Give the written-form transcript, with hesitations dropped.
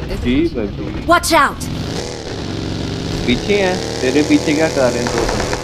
जी भाई। Watch out! पीछे हैं, तेरे पीछे क्या कर रहे हैं दो बंदे?